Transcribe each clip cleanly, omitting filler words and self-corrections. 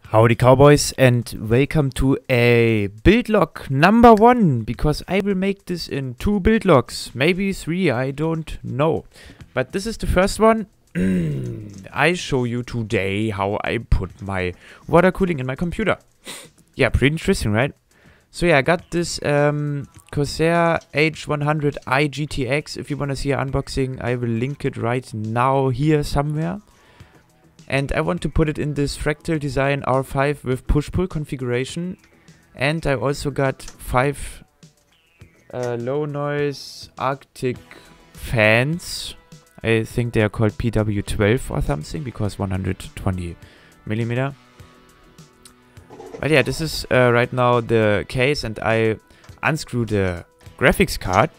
Howdy cowboys and welcome to a build log number 1, because I will make this in 2 build logs, maybe 3, I don't know. But this is the first one. I show you today how I put my water cooling in my computer. Yeah, pretty interesting, right? So yeah, I got this Corsair H100i GTX. If you want to see an unboxing, I will link it right now here somewhere. And I want to put it in this Fractal Design R5 with push-pull configuration. And I also got 5 low noise Arctic fans. I think they are called PW12 or something, because 120 millimeter. But yeah, this is right now the case, and I unscrew the graphics card.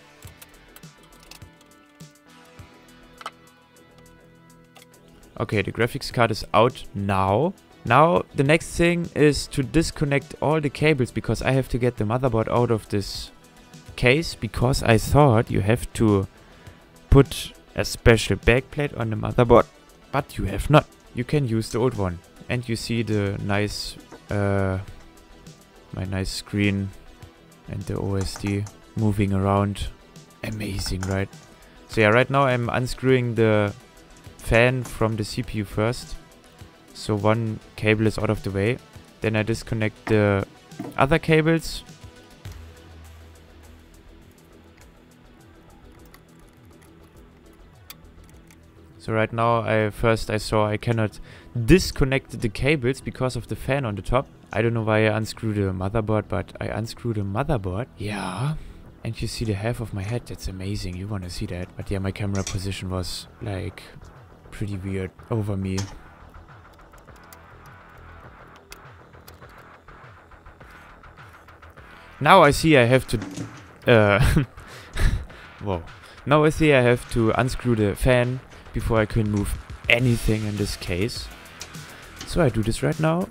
Okay, the graphics card is out now. Now, the next thing is to disconnect all the cables, because I have to get the motherboard out of this case, because I thought you have to put a special backplate on the motherboard, but you have not. You can use the old one. And you see the nice, my nice screen and the OSD moving around. Amazing, right? So yeah, right now I'm unscrewing the fan from the CPU first, so one cable is out of the way. Then I disconnect the other cables. So right now I saw I cannot disconnect the cables because of the fan on the top. I don't know why I unscrewed the motherboard, but I unscrewed the motherboard. Yeah. And you see the half of my head. That's amazing. You want to see that. But yeah, my camera position was like pretty weird over me. Now I see I have to whoa. Now I see I have to unscrew the fan before I can move anything in this case. So I do this right now.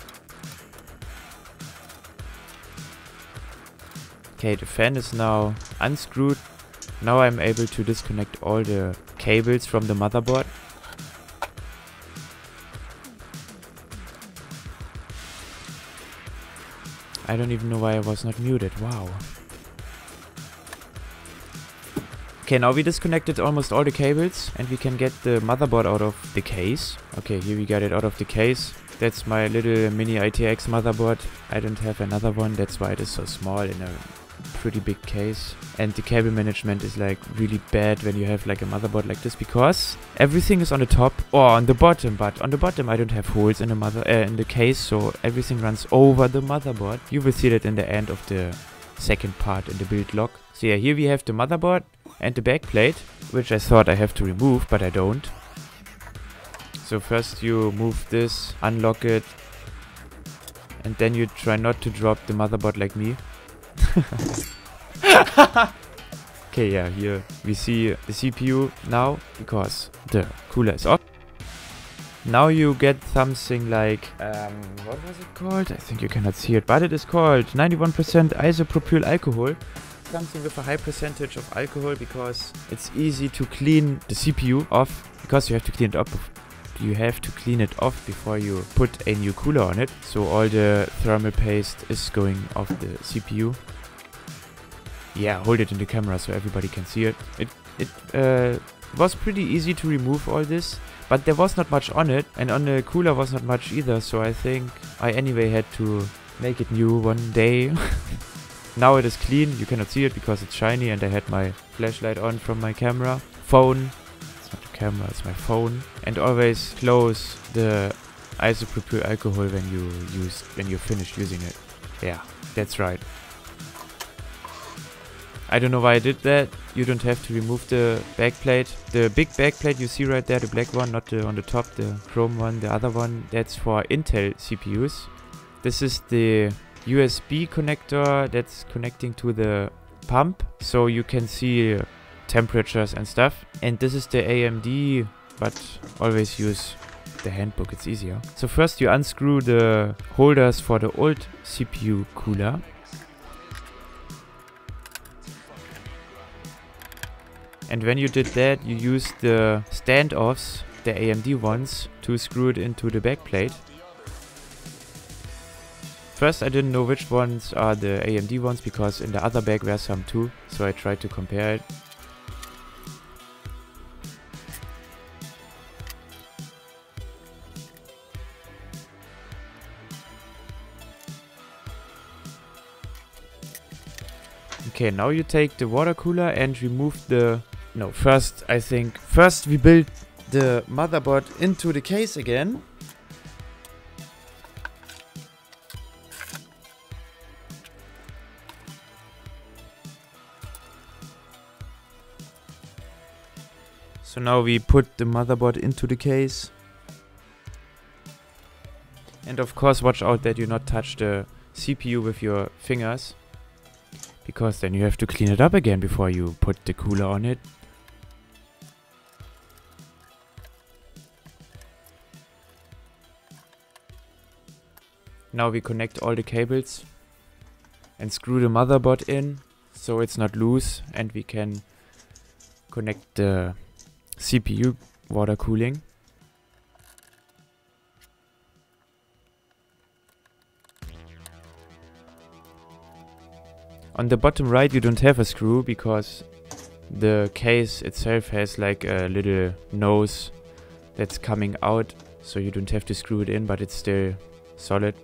Okay, the fan is now unscrewed. Now I'm able to disconnect all the cables from the motherboard. I don't even know why I was not muted. Wow. Okay, now we disconnected almost all the cables and we can get the motherboard out of the case. Okay, here we got it out of the case. That's my little mini ITX motherboard. I don't have another one, that's why it is so small in a pretty big case. And the cable management is like really bad when you have like a motherboard like this, because everything is on the top or on the bottom, but on the bottom I don't have holes in the in the case, so everything runs over the motherboard. You will see that in the end of the second part in the build log. So yeah, here we have the motherboard and the backplate, which I thought I have to remove, but I don't. So first you move this, unlock it, and then you try not to drop the motherboard like me. Okay, yeah, here we see the CPU now, because the cooler is off. Now you get something like, what was it called? I think you cannot see it, but it is called 91% isopropyl alcohol. Something with a high percentage of alcohol, because it's easy to clean the CPU off, because you have to clean it up. You have to clean it off before you put a new cooler on it. So all the thermal paste is going off the CPU. Yeah, hold it in the camera so everybody can see it. It was pretty easy to remove all this, but there was not much on it, and on the cooler was not much either, so I think I anyway had to make it new one day. Now it is clean, you cannot see it because it's shiny, and I had my flashlight on from my camera. Phone. It's not a camera, it's my phone. And always close the isopropyl alcohol when you finish using it. Yeah, that's right. I don't know why I did that. You don't have to remove the backplate. The big backplate you see right there, the black one, not the on the top, the chrome one, the other one, that's for Intel CPUs. This is the USB connector that's connecting to the pump, so you can see temperatures and stuff. And this is the AMD, but always use the handbook, it's easier. So first you unscrew the holders for the old CPU cooler. And when you did that, you use the standoffs, the AMD ones, to screw it into the backplate. First I didn't know which ones are the AMD ones because in the other bag were some too, so I tried to compare it. Okay, now you take the water cooler and remove the... No, first we build the motherboard into the case again. So now we put the motherboard into the case. And of course watch out that you not touch the CPU with your fingers. Because then you have to clean it up again before you put the cooler on it. Now we connect all the cables and screw the motherboard in so it's not loose, and we can connect the CPU water cooling. On the bottom right you don't have a screw because the case itself has like a little nose that's coming out, so you don't have to screw it in, but it's still solid.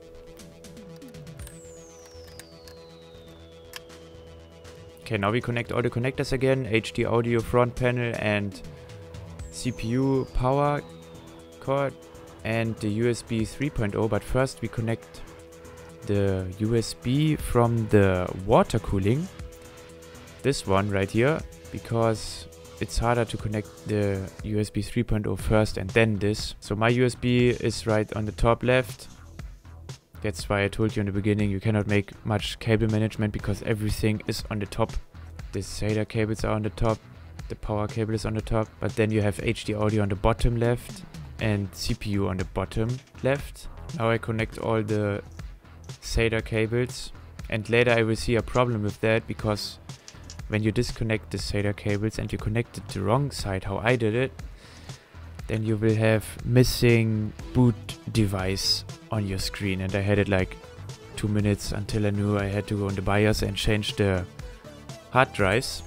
Okay, now we connect all the connectors again, HD audio front panel and CPU power cord and the USB 3.0, but first we connect the USB from the water cooling, this one right here, because it's harder to connect the USB 3.0 first and then this. So my USB is right on the top left. That's why I told you in the beginning you cannot make much cable management because everything is on the top. The SATA cables are on the top, the power cable is on the top, but then you have HD audio on the bottom left and CPU on the bottom left. Now I connect all the SATA cables, and later I will see a problem with that because when you disconnect the SATA cables and you connect it the wrong side, how I did it, then you will have missing boot device on your screen, and I had it like 2 minutes until I knew I had to go on the BIOS and change the hard drives.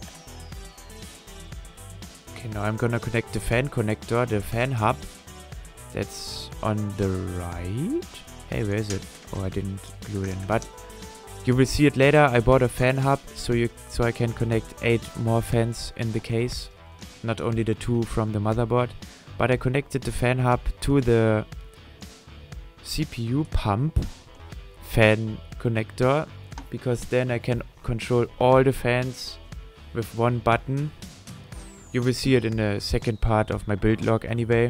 Okay, now I'm gonna connect the fan connector, the fan hub, that's on the right. Hey, where is it? Oh, I didn't glue it in, but you will see it later. I bought a fan hub so I can connect 8 more fans in the case, not only the 2 from the motherboard. But I connected the fan hub to the CPU pump fan connector because then I can control all the fans with one button. You will see it in the second part of my build log anyway.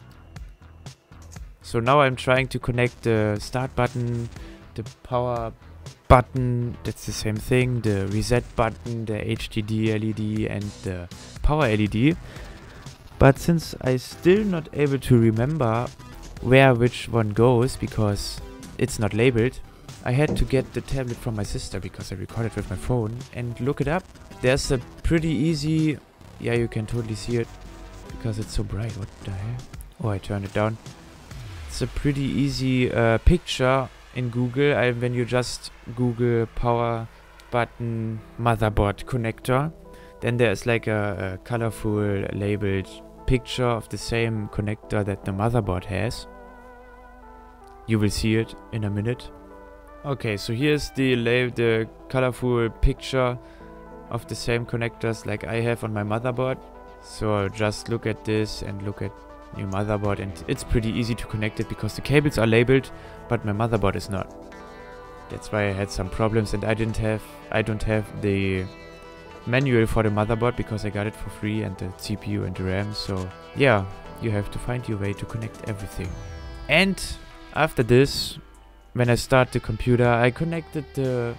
So now I'm trying to connect the start button, the power button, that's the same thing, the reset button, the HDD LED and the power LED. But since I still not able to remember where which one goes because it's not labeled, I had to get the tablet from my sister because I recorded with my phone and look it up. There's a pretty easy, yeah, you can totally see it because it's so bright. What the hell? Oh, I turned it down. It's a pretty easy picture in Google. When you just Google power button motherboard connector, then there's like a colorful labeled picture of the same connector that the motherboard has. You will see it in a minute. Okay, so here's the colorful picture of the same connectors like I have on my motherboard. So just look at this and look at your motherboard, and it's pretty easy to connect it because the cables are labeled, but my motherboard is not. That's why I had some problems, and I don't have the manual for the motherboard because I got it for free, and the CPU and the RAM. So yeah, you have to find your way to connect everything. And after this, when I start the computer, I connected the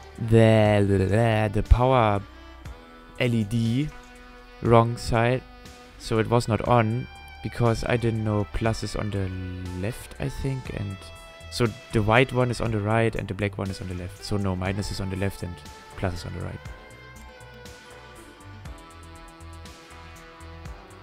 power LED wrong side, so it was not on because I didn't know plus is on the left, I think, and so the white one is on the right and the black one is on the left. So no, minus is on the left and plus is on the right.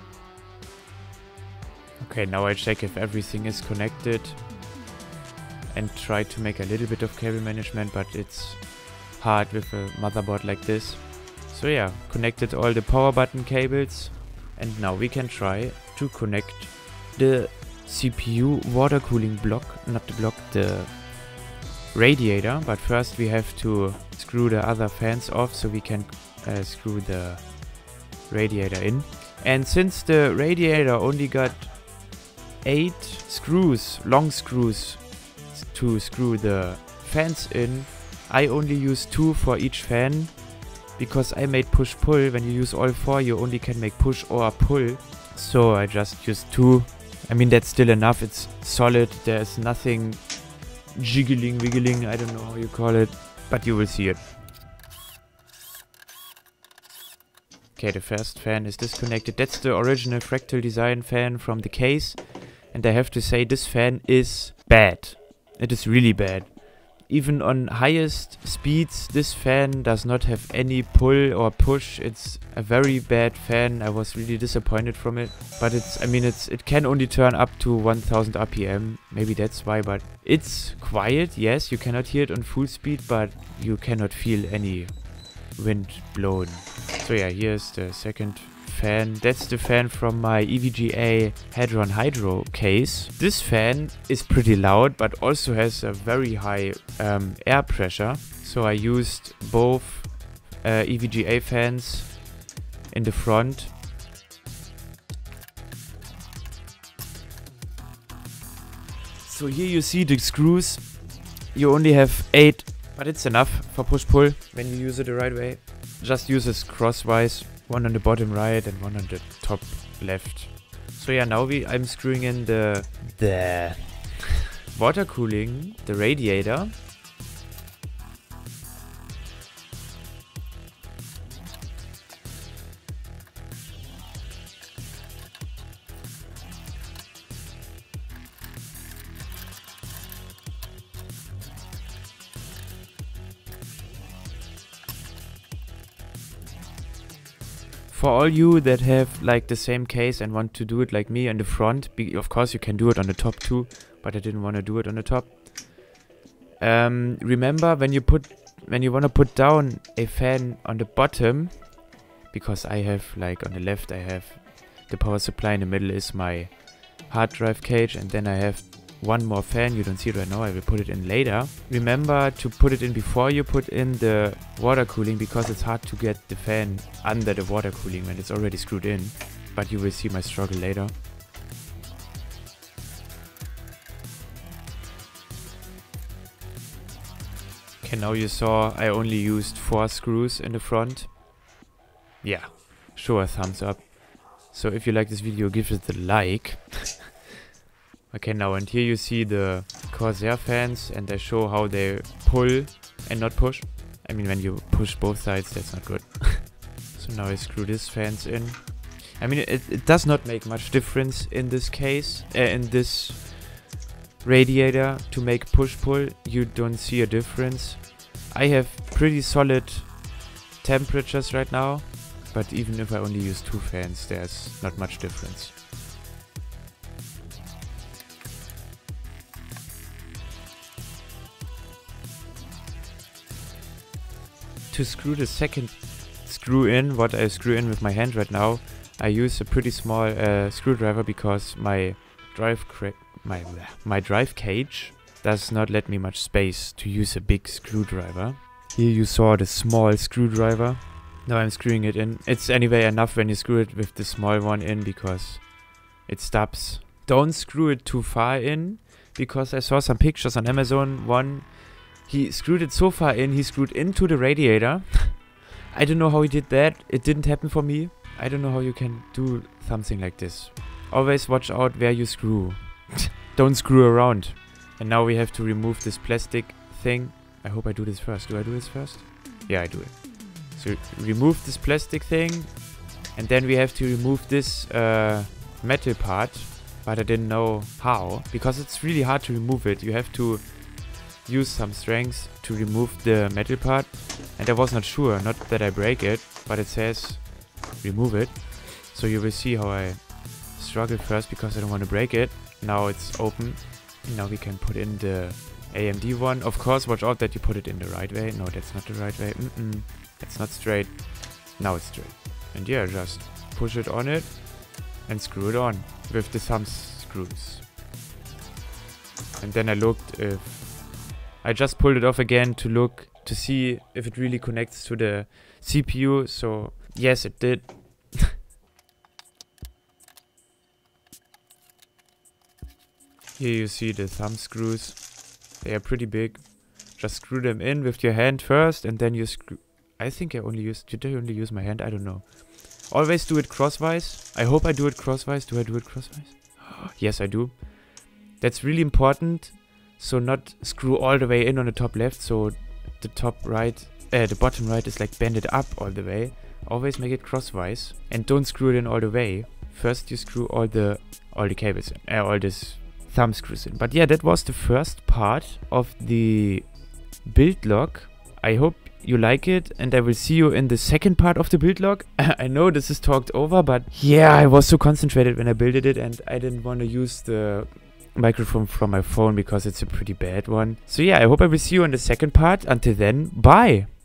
Okay, now I check if everything is connected. and tried to make a little bit of cable management, but it's hard with a motherboard like this. So yeah, connected all the power button cables, and now we can try to connect the CPU water cooling block, not the block, the radiator. But first we have to screw the other fans off so we can screw the radiator in. And since the radiator only got 8 screws, long screws, to screw the fans in, I only use 2 for each fan, because I made push-pull. When you use all 4, you only can make push or pull. So I just used 2. I mean, that's still enough. It's solid. There's nothing jiggling, wiggling. I don't know how you call it, but you will see it. Okay, the first fan is disconnected. That's the original Fractal Design fan from the case. And I have to say, this fan is bad. It is really bad. Even on highest speeds, this fan does not have any pull or push. It's a very bad fan. I was really disappointed from it. But it can only turn up to 1000 RPM. Maybe that's why, but it's quiet. Yes, you cannot hear it on full speed, but you cannot feel any wind blown. So yeah, here's the second fan. That's the fan from my EVGA Hadron Hydro case. This fan is pretty loud, but also has a very high air pressure. So I used both EVGA fans in the front. So here you see the screws. You only have 8, but it's enough for push-pull when you use it the right way. Just use it crosswise. One on the bottom right and one on the top left. So yeah, now I'm screwing in the water cooling, the radiator. For all you that have like the same case and want to do it like me on the front, of course you can do it on the top too, but I didn't want to do it on the top. Remember when you want to put down a fan on the bottom, because I have like on the left I have the power supply, in the middle is my hard drive cage, and then I have one more fan. You don't see it right now, I will put it in later. Remember to put it in before you put in the water cooling, because it's hard to get the fan under the water cooling when it's already screwed in. But you will see my struggle later. Okay, now you saw I only used 4 screws in the front. Yeah, show a thumbs up. So if you like this video, give it a like. Okay, now and here you see the Corsair fans, and I show how they pull and not push. I mean, when you push both sides, that's not good. So now I screw these fans in. I mean, it does not make much difference in this case, in this radiator to make push-pull. You don't see a difference. I have pretty solid temperatures right now, but even if I only use 2 fans, there's not much difference. To screw the second screw in, what I screw in with my hand right now, I use a pretty small screwdriver, because my drive cage does not let me much space to use a big screwdriver. Here you saw the small screwdriver. Now I'm screwing it in. It's anyway enough when you screw it with the small one in, because it stops. Don't screw it too far in, because I saw some pictures on Amazon. He screwed it so far in, he screwed into the radiator. I don't know how he did that. It didn't happen for me. I don't know how you can do something like this. Always watch out where you screw. Don't screw around. And now we have to remove this plastic thing. I hope I do this first. Do I do this first? Yeah, I do it. So remove this plastic thing. And then we have to remove this metal part. But I didn't know how, because it's really hard to remove it. You have to use some strength to remove the metal part, and I was not sure, not that I break it, but it says remove it. So you will see how I struggled first, because I don't want to break it. Now it's open, and now we can put in the AMD one. Of course, watch out that you put it in the right way. No, that's not the right way. That's not straight. Now it's straight. And yeah, just push it on it and screw it on with the thumb screws. And then I looked if... I just pulled it off again to look to see if it really connects to the CPU. So yes, it did. Here you see the thumb screws. They are pretty big. Just screw them in with your hand first, and then you screw... I think I only use... Did I only use my hand? I don't know. Always do it crosswise. I hope I do it crosswise. Do I do it crosswise? Yes, I do. That's really important. So not screw all the way in on the top left. So the top right... the bottom right is like bended up all the way. Always make it crosswise. And don't screw it in all the way. First you screw all the cables in. All this... thumb screws in. But yeah, that was the first part of the build log. I hope you like it, and I will see you in the second part of the build log. I know this is talked over, but yeah, I was so concentrated when I built it, and I didn't want to use the microphone from my phone because it's a pretty bad one. So yeah, I hope I will see you in the second part. Until then, bye!